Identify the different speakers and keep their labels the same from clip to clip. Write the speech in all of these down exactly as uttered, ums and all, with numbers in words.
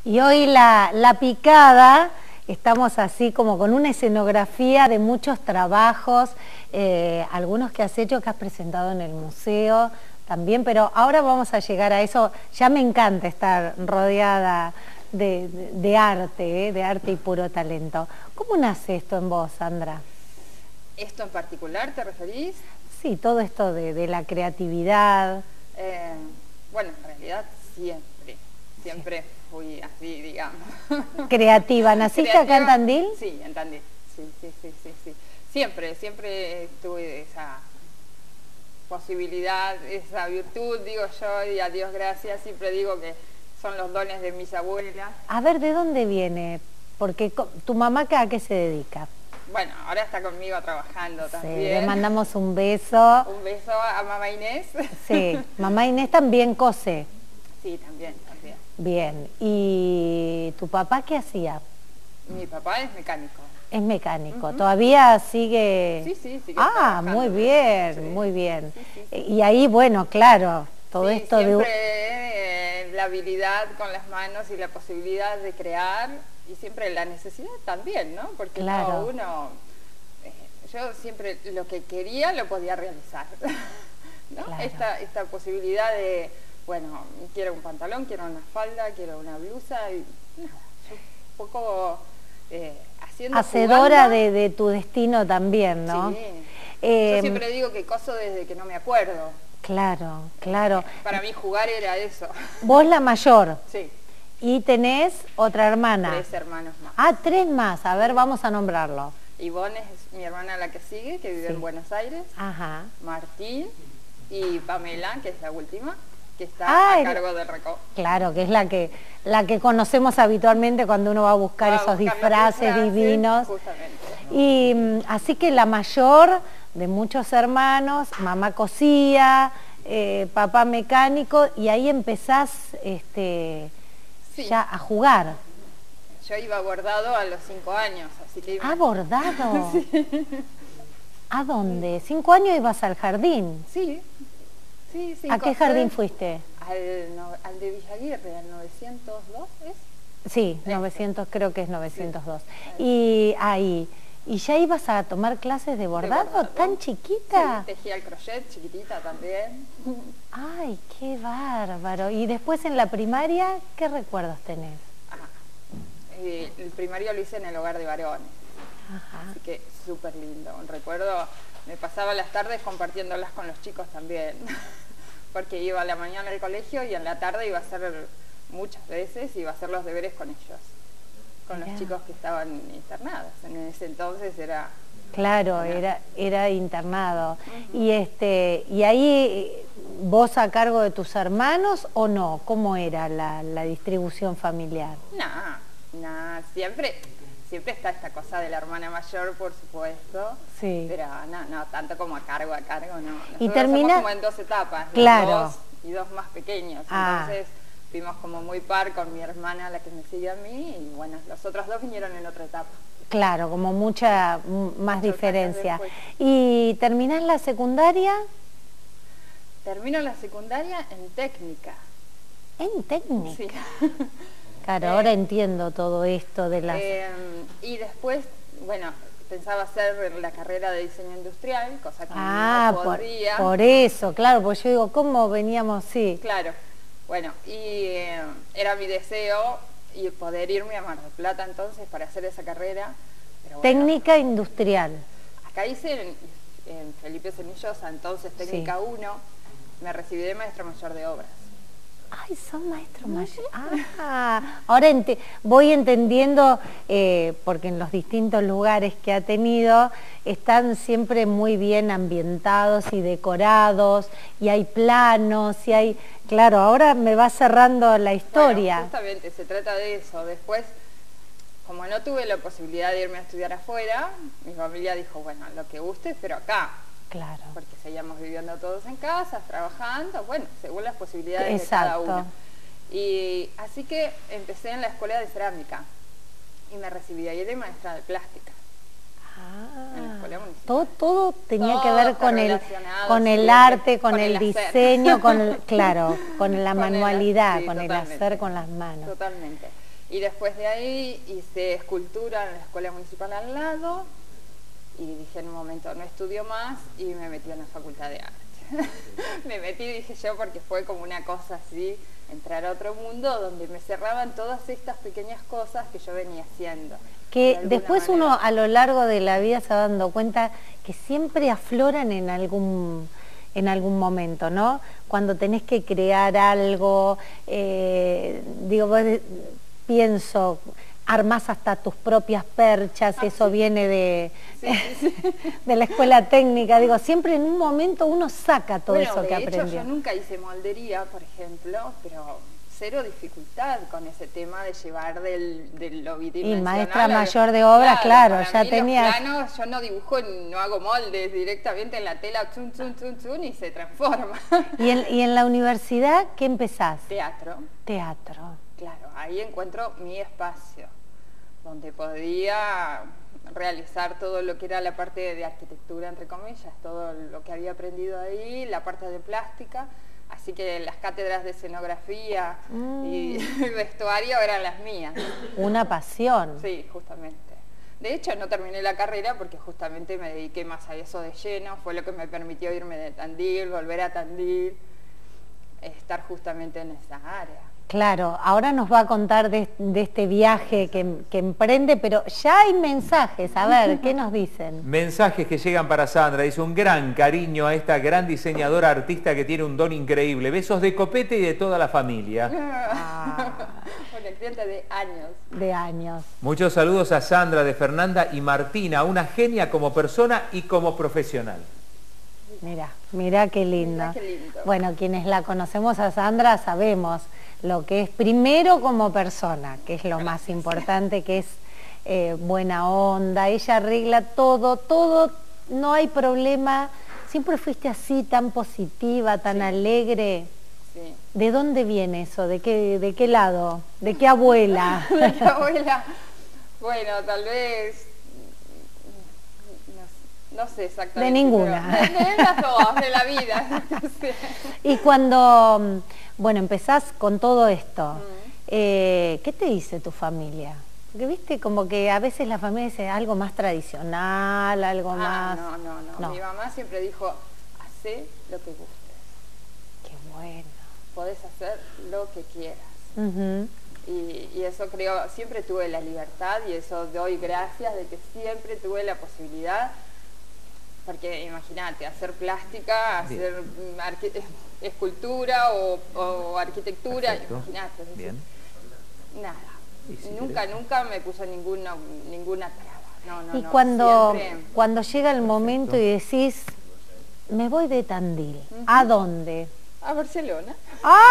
Speaker 1: Y hoy la, la picada, estamos así como con una escenografía de muchos trabajos, eh, algunos que has hecho, que has presentado en el museo también, pero ahora vamos a llegar a eso. Ya me encanta estar rodeada de, de, de arte, ¿eh? de arte y puro talento. ¿Cómo nace esto en vos, Sandra?
Speaker 2: ¿Esto en particular te referís?
Speaker 1: Sí, todo esto de, de la creatividad.
Speaker 2: Eh, bueno, en realidad siempre, siempre sí. Fui así, digamos.
Speaker 1: ¿Creativa? ¿Naciste Creativa, acá en Tandil?
Speaker 2: Sí, en Tandil, sí, sí, sí, sí, sí. Siempre, siempre tuve esa posibilidad, esa virtud, digo yo, y a Dios gracias, siempre digo que son los dones de mis abuelas.
Speaker 1: A ver, ¿de dónde viene? Porque tu mamá, ¿a qué se dedica?
Speaker 2: Bueno, ahora está conmigo trabajando
Speaker 1: sí,
Speaker 2: también.
Speaker 1: Le mandamos un beso.
Speaker 2: Un beso a mamá Inés.
Speaker 1: Sí, mamá Inés también cose.
Speaker 2: Sí, también, también.
Speaker 1: Bien, ¿y tu papá qué hacía?
Speaker 2: Mi papá es mecánico.
Speaker 1: Es mecánico,
Speaker 2: Uh-huh.
Speaker 1: ¿Todavía sigue?
Speaker 2: Sí, sí, sigue
Speaker 1: Ah, muy bien,
Speaker 2: sí.
Speaker 1: muy bien.
Speaker 2: Sí, sí, sí.
Speaker 1: Y ahí, bueno, claro, todo
Speaker 2: sí,
Speaker 1: esto
Speaker 2: siempre,
Speaker 1: de...
Speaker 2: eh, la habilidad con las manos y la posibilidad de crear, y siempre la necesidad también, ¿no? Porque
Speaker 1: claro.
Speaker 2: no, uno, eh, yo siempre lo que quería lo podía realizar, ¿no?
Speaker 1: Claro.
Speaker 2: Esta, esta posibilidad de, bueno, quiero un pantalón, quiero una falda, quiero una blusa, y nada, yo un poco eh, haciendo...
Speaker 1: Hacedora de, de tu destino también, ¿no?
Speaker 2: Sí.
Speaker 1: Eh,
Speaker 2: yo siempre digo que coso desde que no me acuerdo.
Speaker 1: Claro, claro.
Speaker 2: Para mí jugar era eso.
Speaker 1: Vos la mayor.
Speaker 2: Sí.
Speaker 1: Y tenés otra hermana.
Speaker 2: Tres hermanos más.
Speaker 1: Ah, tres más. A ver, vamos a nombrarlo.
Speaker 2: Ivonne es mi hermana la que sigue, que vive sí. en Buenos Aires.
Speaker 1: Ajá.
Speaker 2: Martín y Pamela, que es la última, que está ah, a cargo del Recó.
Speaker 1: Claro, que es la que la que conocemos habitualmente cuando uno va a buscar va esos a buscar disfraces, disfraces divinos.
Speaker 2: Justamente.
Speaker 1: Y así que la mayor de muchos hermanos, mamá cosía, eh, papá mecánico, y ahí empezás este, sí. ya a jugar.
Speaker 2: Yo iba bordado a los cinco años, así que iba...
Speaker 1: ¿Ah, bordado?
Speaker 2: Sí.
Speaker 1: ¿A dónde? ¿Cinco años ibas al jardín?
Speaker 2: Sí. sí
Speaker 1: ¿A qué jardín fuiste?
Speaker 2: Al, no, al de Villaguirre, al novecientos dos, ¿es?
Speaker 1: Sí, este. novecientos, creo que es novecientos dos. Sí. Y ahí... ¿Y ya ibas a tomar clases de bordado, de bordado. tan chiquita?
Speaker 2: Sí, tejía el crochet, chiquitita también.
Speaker 1: Ay, qué bárbaro. ¿Y después en la primaria, qué recuerdos tenés?
Speaker 2: Ah, eh, el primario lo hice en el hogar de varones.
Speaker 1: Ajá.
Speaker 2: Así que súper lindo. Recuerdo, me pasaba las tardes compartiéndolas con los chicos también. Porque iba a la mañana al colegio y en la tarde iba a hacer, muchas veces, iba a hacer los deberes con ellos. Con los yeah. chicos que estaban internados. En ese entonces era...
Speaker 1: Claro, era, era, era internado. Uh-huh. Y este y ahí, ¿vos a cargo de tus hermanos o no? ¿Cómo era la, la distribución familiar?
Speaker 2: No, no, siempre, siempre está esta cosa de la hermana mayor, por supuesto.
Speaker 1: Sí.
Speaker 2: Pero no, no, tanto como a cargo, a cargo, no. Nosotros
Speaker 1: y termina...
Speaker 2: somos como en dos etapas.
Speaker 1: Claro.
Speaker 2: Dos y dos más pequeños.
Speaker 1: Ah.
Speaker 2: Entonces... fuimos como muy par con mi hermana, la que me sigue a mí, y bueno, los otros dos vinieron en otra etapa.
Speaker 1: Claro, como mucha más Muchos diferencia. ¿Y terminás la secundaria?
Speaker 2: Termino la secundaria en técnica.
Speaker 1: ¿En técnica?
Speaker 2: Sí.
Speaker 1: Claro, eh, ahora entiendo todo esto de las...
Speaker 2: Eh, y después, bueno, pensaba hacer la carrera de diseño industrial, cosa que
Speaker 1: ah,
Speaker 2: no podría.
Speaker 1: Por, por eso, claro, porque yo digo, ¿cómo veníamos? Sí.
Speaker 2: Claro. Bueno, y eh, era mi deseo y poder irme a Mar del Plata entonces para hacer esa carrera. Pero bueno,
Speaker 1: técnica industrial.
Speaker 2: Acá hice en, en Felipe Senillosa, entonces técnica sí. uno, me recibí de maestro mayor de obras.
Speaker 1: Ay, son maestro mayor. Ah, ahora ent voy entendiendo, eh, porque en los distintos lugares que ha tenido están siempre muy bien ambientados y decorados, y hay planos, y hay... Claro, ahora me va cerrando la historia.
Speaker 2: Bueno, justamente se trata de eso. Después, como no tuve la posibilidad de irme a estudiar afuera, mi familia dijo, bueno, lo que guste, pero acá.
Speaker 1: Claro.
Speaker 2: Porque seguíamos viviendo todos en casa, trabajando, bueno, según las posibilidades
Speaker 1: Exacto.
Speaker 2: de cada uno. Y así que empecé en la escuela de cerámica y me recibí ahí de maestra de plástica.
Speaker 1: Ah,
Speaker 2: en la escuela municipal.
Speaker 1: Todo, todo tenía
Speaker 2: todo
Speaker 1: que ver con el, con el arte, con, con el, el diseño, con el, claro, con la con manualidad, el, sí, con el hacer con las manos.
Speaker 2: Totalmente. Y después de ahí hice escultura en la escuela municipal al lado y dije en un momento no estudio más y me metí en la facultad de arte. Me metí, dije yo, porque fue como una cosa así, entrar a otro mundo donde me cerraban todas estas pequeñas cosas que yo venía haciendo.
Speaker 1: Que
Speaker 2: de
Speaker 1: después
Speaker 2: manera.
Speaker 1: Uno a lo largo de la vida se va dando cuenta que siempre afloran en algún, en algún momento, ¿no? Cuando tenés que crear algo, eh, digo, vos, pienso, armás hasta tus propias perchas, ah, eso sí. viene de, sí, sí, sí. de la escuela técnica, digo, siempre en un momento uno saca todo
Speaker 2: bueno,
Speaker 1: eso que
Speaker 2: de hecho,
Speaker 1: aprendió.
Speaker 2: Yo nunca hice moldería, por ejemplo, pero cero dificultad con ese tema de llevar del, de lo bidimensional.
Speaker 1: Y maestra mayor de obras, claro,
Speaker 2: claro
Speaker 1: ya tenía.
Speaker 2: Planos, yo no dibujo, no hago moldes, directamente en la tela, chun, chun, chun, chun, y se transforma.
Speaker 1: ¿Y en, y en la universidad qué empezás?
Speaker 2: Teatro.
Speaker 1: Teatro.
Speaker 2: Claro, ahí encuentro mi espacio, donde podía realizar todo lo que era la parte de arquitectura, entre comillas, todo lo que había aprendido ahí, la parte de plástica. Así que las cátedras de escenografía mm. y vestuario eran las mías.
Speaker 1: Una pasión.
Speaker 2: Sí, justamente. De hecho, no terminé la carrera porque justamente me dediqué más a eso de lleno. Fue lo que me permitió irme de Tandil, volver a Tandil, estar justamente en esa área.
Speaker 1: Claro, ahora nos va a contar de, de este viaje que, que emprende, pero ya hay mensajes, a ver, ¿qué nos dicen?
Speaker 3: Mensajes que llegan para Sandra, dice un gran cariño a esta gran diseñadora artista que tiene un don increíble. Besos de Copete y de toda la familia.
Speaker 2: Ah. Una cliente de años.
Speaker 1: De años.
Speaker 3: Muchos saludos a Sandra, de Fernanda y Martina, una genia como persona y como profesional.
Speaker 1: Mira, mira qué lindo.
Speaker 2: Mirá qué lindo.
Speaker 1: Bueno, quienes la conocemos a Sandra sabemos lo que es primero como persona, que es lo más importante, que es eh, buena onda, ella arregla todo, todo, no hay problema, siempre fuiste así, tan positiva, tan sí. alegre.
Speaker 2: Sí.
Speaker 1: ¿De dónde viene eso? ¿De qué, de qué lado? ¿De qué abuela?
Speaker 2: ¿De qué abuela? Bueno, tal vez... No sé exactamente.
Speaker 1: De ninguna.
Speaker 2: De, de las dos, de la vida. Sí.
Speaker 1: Y cuando, bueno, empezás con todo esto, mm. eh, ¿qué te dice tu familia? Porque viste como que a veces la familia dice algo más tradicional, algo
Speaker 2: ah,
Speaker 1: más...
Speaker 2: No, no, no, no. Mi mamá siempre dijo, hacé lo que gustes.
Speaker 1: Qué bueno.
Speaker 2: Podés hacer lo que quieras.
Speaker 1: Uh-huh.
Speaker 2: y, y eso creo, siempre tuve la libertad y eso doy gracias de que siempre tuve la posibilidad. Porque imagínate, hacer plástica, hacer escultura o, o arquitectura, imagínate.
Speaker 3: Bien.
Speaker 2: Nada, si nunca, querés. nunca me puso ninguna, ninguna traba. No, no,
Speaker 1: y
Speaker 2: no,
Speaker 1: cuando,
Speaker 2: siempre...
Speaker 1: cuando llega el momento Perfecto. Y decís, me voy de Tandil, uh-huh. ¿a dónde?
Speaker 2: A Barcelona.
Speaker 1: ¡Ah!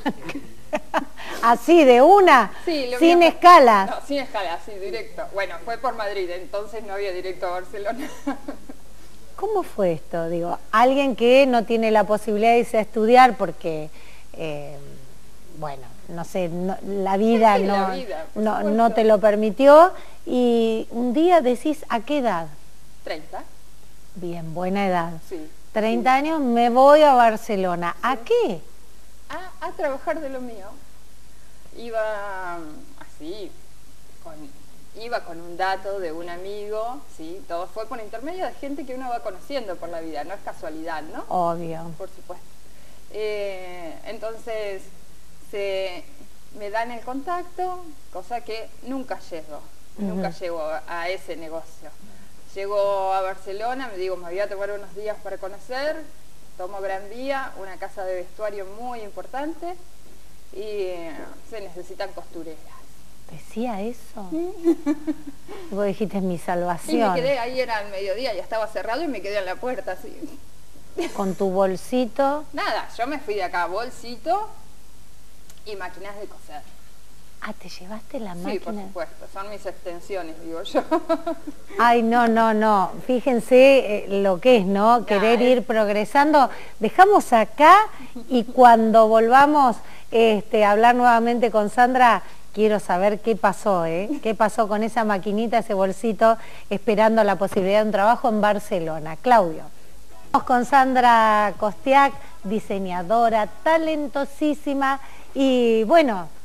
Speaker 1: Así, de una,
Speaker 2: sí,
Speaker 1: sin
Speaker 2: mío,
Speaker 1: escalas.
Speaker 2: No, sin escalas, sí, directo. Bueno, fue por Madrid, entonces no había directo a Barcelona.
Speaker 1: ¿Cómo fue esto? Digo, alguien que no tiene la posibilidad de irse a estudiar porque, eh, bueno, no sé, no, la vida,
Speaker 2: sí,
Speaker 1: no,
Speaker 2: la vida
Speaker 1: no, no te lo permitió y un día decís, ¿a qué edad?
Speaker 2: treinta.
Speaker 1: Bien, buena edad.
Speaker 2: Sí.
Speaker 1: treinta
Speaker 2: sí.
Speaker 1: años, me voy a Barcelona.
Speaker 2: Sí.
Speaker 1: ¿A qué?
Speaker 2: A, a trabajar de lo mío. Iba así, con... Iba con un dato de un amigo, sí, todo fue por intermedio de gente que uno va conociendo por la vida, no es casualidad, ¿no?
Speaker 1: Obvio.
Speaker 2: Por supuesto. Eh, entonces, se, me dan el contacto, cosa que nunca llego, uh-huh. nunca llego a, a ese negocio. Llego a Barcelona, me digo, me voy a tomar unos días para conocer, tomo Gran Vía, una casa de vestuario muy importante y eh, se necesitan costureras.
Speaker 1: ¿Decía eso? Vos dijiste, es mi salvación.
Speaker 2: Y me quedé, ahí era el mediodía, ya estaba cerrado y me quedé en la puerta así.
Speaker 1: Con tu bolsito.
Speaker 2: Nada, yo me fui de acá, bolsito y máquinas de coser.
Speaker 1: Ah, ¿te llevaste la máquina?
Speaker 2: Sí, por supuesto, son mis extensiones, digo yo.
Speaker 1: Ay, no, no, no, fíjense eh, lo que es, ¿no? Querer nah, ir es... progresando. Dejamos acá y cuando volvamos este, a hablar nuevamente con Sandra, quiero saber qué pasó, ¿eh? ¿Qué pasó con esa maquinita, ese bolsito, esperando la posibilidad de un trabajo en Barcelona? Claudio. Estamos con Sandra Kostiak, diseñadora, talentosísima y bueno,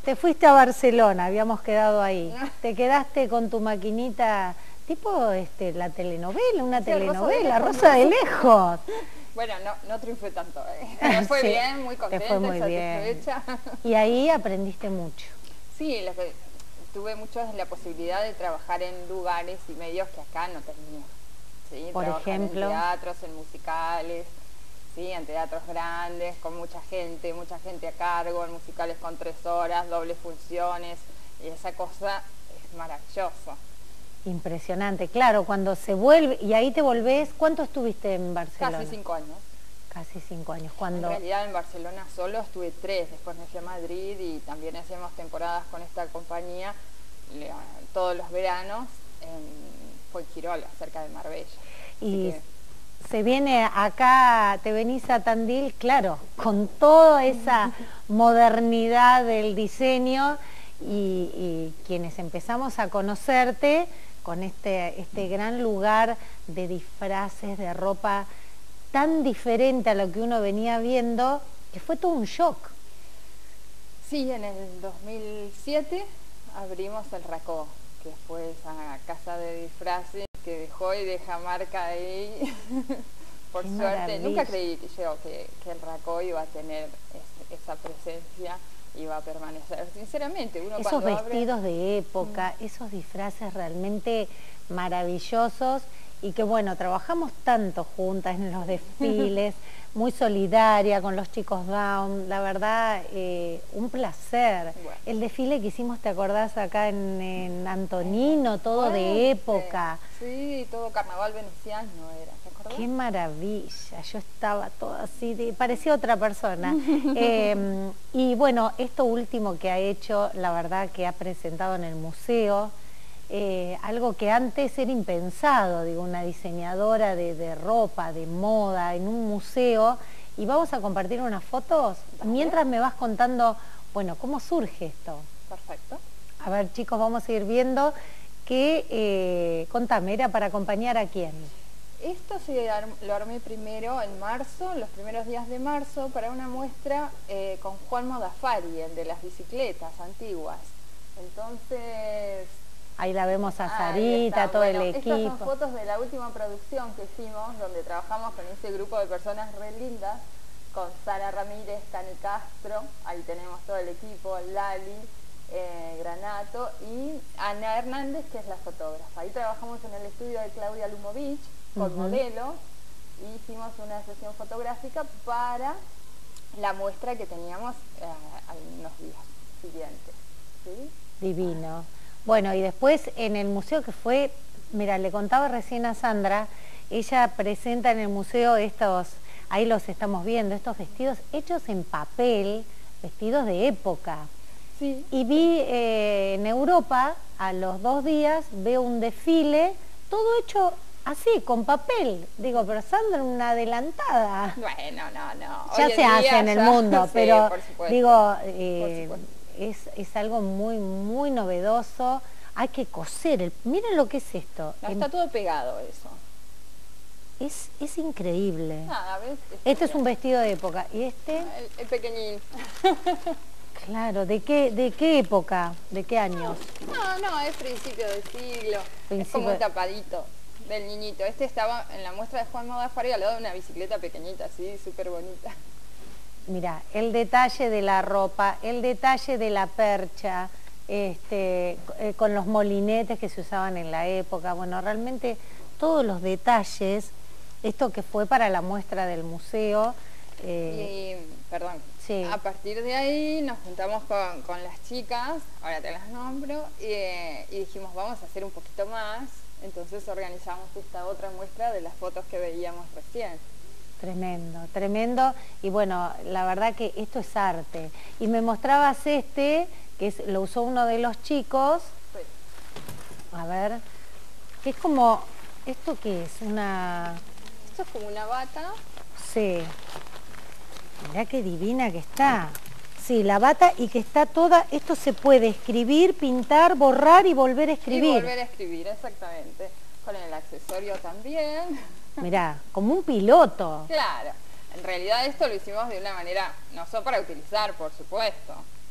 Speaker 1: te fuiste a Barcelona, habíamos quedado ahí. Te quedaste con tu maquinita, tipo este, la telenovela, una
Speaker 2: sí,
Speaker 1: telenovela,
Speaker 2: Rosa de Lejos.
Speaker 1: Rosa de Lejos.
Speaker 2: Bueno, no, no triunfé tanto, ¿eh? Me fue
Speaker 1: Sí,
Speaker 2: bien, muy contenta,
Speaker 1: te fue muy bien.
Speaker 2: satisfecha.
Speaker 1: Y ahí aprendiste mucho.
Speaker 2: Sí, lo que, tuve mucho la posibilidad de trabajar en lugares y medios que acá no tenía. ¿Sí?
Speaker 1: Por
Speaker 2: Trabajar
Speaker 1: ejemplo,
Speaker 2: en teatros, en musicales, ¿sí? En teatros grandes, con mucha gente, mucha gente a cargo, en musicales con tres horas, dobles funciones, y esa cosa es maravillosa.
Speaker 1: Impresionante, claro, cuando se vuelve, y ahí te volvés, ¿cuánto estuviste en Barcelona?
Speaker 2: Casi cinco años.
Speaker 1: Casi cinco años. Cuando...
Speaker 2: En realidad en Barcelona solo estuve tres, después me fui a Madrid y también hacíamos temporadas con esta compañía le, todos los veranos, en, fue en Quirola, cerca de Marbella.
Speaker 1: Y
Speaker 2: que...
Speaker 1: se viene acá, te venís a Tandil, claro, con toda esa modernidad del diseño y, y quienes empezamos a conocerte con este, este gran lugar de disfraces, de ropa tan diferente a lo que uno venía viendo, que fue todo un shock.
Speaker 2: Sí, en el dos mil siete abrimos el Racó, que fue esa casa de disfraces que dejó y deja marca ahí. Por
Speaker 1: Qué
Speaker 2: suerte,
Speaker 1: maravilla.
Speaker 2: nunca creí yo que, que el Racó iba a tener es, esa presencia, iba a permanecer. Sinceramente, uno
Speaker 1: esos
Speaker 2: cuando
Speaker 1: vestidos
Speaker 2: abre...
Speaker 1: de época, mm. esos disfraces realmente maravillosos y que bueno, trabajamos tanto juntas en los desfiles, muy solidaria con los chicos Down, la verdad, eh, un placer. Bueno. El desfile que hicimos, ¿te acordás acá en, en Antonino? Todo bueno, de época.
Speaker 2: Sí, todo carnaval veneciano era, ¿te acordás?
Speaker 1: Qué maravilla, yo estaba toda así, de, parecía otra persona. eh, y bueno, esto último que ha hecho, la verdad que ha presentado en el museo, Eh, algo que antes era impensado, digo, una diseñadora de, de ropa, de moda, en un museo, y vamos a compartir unas fotos, ¿vale? Mientras me vas contando, bueno, ¿cómo surge esto?
Speaker 2: Perfecto.
Speaker 1: A ver, chicos, vamos a ir viendo que, eh, contame, ¿era para acompañar a quién?
Speaker 2: Esto se lo armé primero en marzo, los primeros días de marzo, para una muestra eh, con Juan Modafari, el de las bicicletas antiguas. Entonces...
Speaker 1: Ahí la vemos a Sarita, todo
Speaker 2: bueno,
Speaker 1: el equipo.
Speaker 2: Estas son fotos de la última producción que hicimos, donde trabajamos con ese grupo de personas re lindas, con Sara Ramírez, Cani Castro, ahí tenemos todo el equipo, Lali, eh, Granato y Ana Hernández, que es la fotógrafa. Ahí trabajamos en el estudio de Claudia Lumovich, con uh-huh. modelos, y hicimos una sesión fotográfica para la muestra que teníamos eh, algunos días siguientes. ¿Sí?
Speaker 1: Divino. Bueno, y después en el museo que fue, mira, le contaba recién a Sandra, ella presenta en el museo estos, ahí los estamos viendo, estos vestidos hechos en papel, vestidos de época.
Speaker 2: Sí.
Speaker 1: Y vi eh, en Europa, a los dos días, veo un desfile, todo hecho así, con papel. Digo, pero Sandra, una adelantada.
Speaker 2: Bueno, no, no.
Speaker 1: Ya
Speaker 2: Hoy
Speaker 1: se
Speaker 2: en
Speaker 1: hace
Speaker 2: día
Speaker 1: en el
Speaker 2: ya,
Speaker 1: mundo,
Speaker 2: sí,
Speaker 1: pero
Speaker 2: por supuesto,
Speaker 1: digo... Eh,
Speaker 2: por supuesto.
Speaker 1: Es, es algo muy, muy novedoso. Hay que coser. El, miren lo que es esto.
Speaker 2: No, está todo pegado eso.
Speaker 1: Es, es increíble.
Speaker 2: Nada, ¿ves?
Speaker 1: Este, este es un vestido de época. ¿Y este?
Speaker 2: El, el pequeñín.
Speaker 1: Claro, ¿de qué, de qué época? ¿De qué años?
Speaker 2: No, no, es principio de siglo. Principio... Es como un tapadito del niñito. Este estaba en la muestra de Juan Modafari al lado de una bicicleta pequeñita, así, súper bonita.
Speaker 1: Mira, el detalle de la ropa, el detalle de la percha, este, eh, con los molinetes que se usaban en la época, bueno, realmente todos los detalles, esto que fue para la muestra del museo.
Speaker 2: Eh, y, perdón,
Speaker 1: sí.
Speaker 2: A partir de ahí nos juntamos con, con las chicas, ahora te las nombro, y, y dijimos vamos a hacer un poquito más, entonces organizamos esta otra muestra de las fotos que veíamos recién.
Speaker 1: Tremendo, tremendo, y bueno, la verdad que esto es arte. Y me mostrabas este, que es, lo usó uno de los chicos,
Speaker 2: sí.
Speaker 1: A ver, que es como, ¿esto qué es? Una...
Speaker 2: Esto es como una bata.
Speaker 1: Sí, mirá qué divina que está. Sí, la bata y que está toda, esto se puede escribir, pintar, borrar y volver a escribir.
Speaker 2: Y volver a escribir, exactamente, con el accesorio también.
Speaker 1: Mirá, como un piloto.
Speaker 2: Claro, en realidad esto lo hicimos de una manera, no solo para utilizar, por supuesto.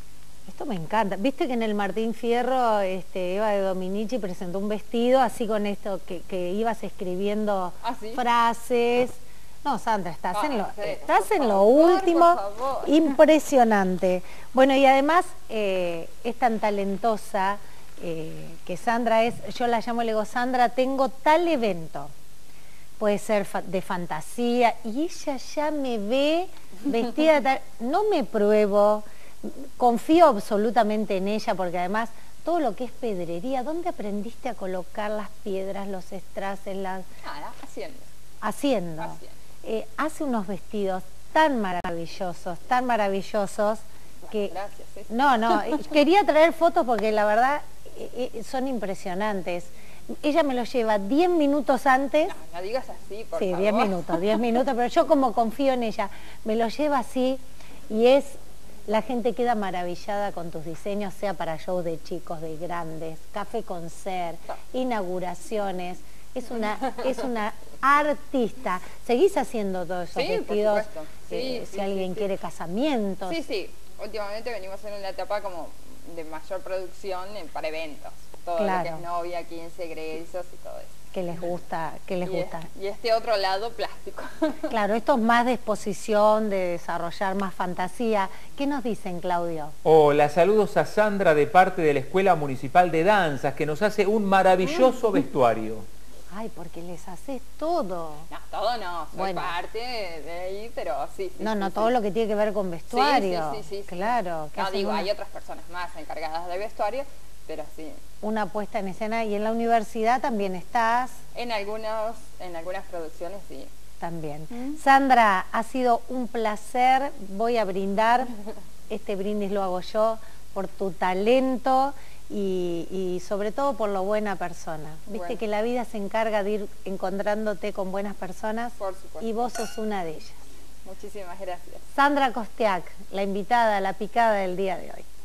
Speaker 1: Esto me encanta. Viste que en el Martín Fierro este, Eva de Dominici presentó un vestido así con esto, que, que ibas escribiendo
Speaker 2: ¿Ah, sí?
Speaker 1: frases. No, Sandra, estás,
Speaker 2: Ah,
Speaker 1: en, lo,
Speaker 2: sí,
Speaker 1: estás
Speaker 2: por
Speaker 1: en lo
Speaker 2: favor,
Speaker 1: último.
Speaker 2: por favor.
Speaker 1: Impresionante. Bueno, y además eh, es tan talentosa eh, que Sandra es, yo la llamo, le digo, Sandra, tengo tal evento. Puede ser fa de fantasía, y ella ya me ve vestida de tal, no me pruebo, confío absolutamente en ella, porque además todo lo que es pedrería, ¿dónde aprendiste a colocar las piedras, los strass, las...
Speaker 2: Nada, haciendo.
Speaker 1: Haciendo.
Speaker 2: Haciendo.
Speaker 1: Eh, hace unos vestidos tan maravillosos, tan maravillosos, que...
Speaker 2: Gracias. Sí, sí.
Speaker 1: No, no, quería traer fotos porque la verdad eh, eh, son impresionantes. Ella me lo lleva diez minutos antes.
Speaker 2: No, no digas así, por
Speaker 1: sí,
Speaker 2: favor.
Speaker 1: diez minutos, diez minutos, pero yo como confío en ella, me lo lleva así y es, la gente queda maravillada con tus diseños, sea para shows de chicos, de grandes, café concert, inauguraciones, es una, es una artista. ¿Seguís haciendo todos esos
Speaker 2: Sí,
Speaker 1: vestidos?
Speaker 2: por supuesto. Sí,
Speaker 1: eh,
Speaker 2: sí,
Speaker 1: si alguien
Speaker 2: sí, sí.
Speaker 1: quiere casamientos.
Speaker 2: Sí, sí, últimamente venimos en una etapa como de mayor producción en- para eventos. Todo
Speaker 1: Claro.
Speaker 2: lo que es novia, quince, egresos y todo eso.
Speaker 1: Que les gusta, que les
Speaker 2: y,
Speaker 1: gusta.
Speaker 2: es- y este otro lado, plástico.
Speaker 1: Claro, esto es más de exposición, de desarrollar más fantasía. ¿Qué nos dicen, Claudio?
Speaker 3: Hola, saludos a Sandra de parte de la Escuela Municipal de Danzas, que nos hace un maravilloso vestuario.
Speaker 1: Ay, porque les haces todo.
Speaker 2: No, todo no, soy
Speaker 1: Bueno.
Speaker 2: parte de, de ahí, pero sí, sí.
Speaker 1: No,
Speaker 2: sí,
Speaker 1: no,
Speaker 2: sí.
Speaker 1: todo lo que tiene que ver con vestuario.
Speaker 2: Sí, sí, sí, sí, sí.
Speaker 1: Claro. que
Speaker 2: No,
Speaker 1: hacen
Speaker 2: digo,
Speaker 1: una,
Speaker 2: hay otras personas más encargadas de vestuario, pero sí.
Speaker 1: una puesta en escena. Y en la universidad también estás,
Speaker 2: En, algunos, en algunas producciones sí.
Speaker 1: también. Sandra, ha sido un placer. Voy a brindar, este brindis lo hago yo, por tu talento y, y sobre todo por lo buena persona. Viste
Speaker 2: Bueno.
Speaker 1: que la vida se encarga de ir encontrándote con buenas personas
Speaker 2: Por supuesto.
Speaker 1: y vos sos una de ellas.
Speaker 2: Muchísimas gracias.
Speaker 1: Sandra Kostiak, la invitada, la picada del día de hoy.